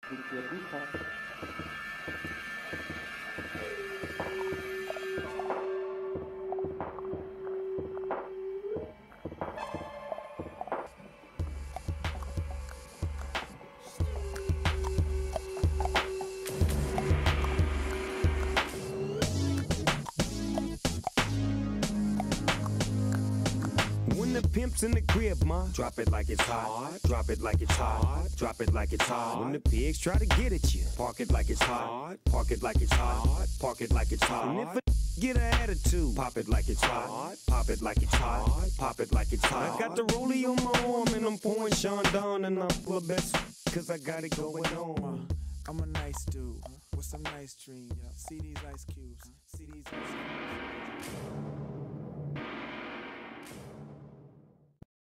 The pimp's in the crib, ma. Drop it like it's hot. Drop it like it's hot. Drop it like it's hot. When the pigs try to get at you, park it like it's hot. Park it like it's hot. Park it like it's hot. And if a get an attitude, pop it like it's hot. Pop it like it's hot. Pop it like it's hot. I got the rollie on my arm and I'm pouring Sean down and I'm full of best cause I got it going on. I'm a nice dude with some nice dreams. See these ice cubes. See these ice cubes.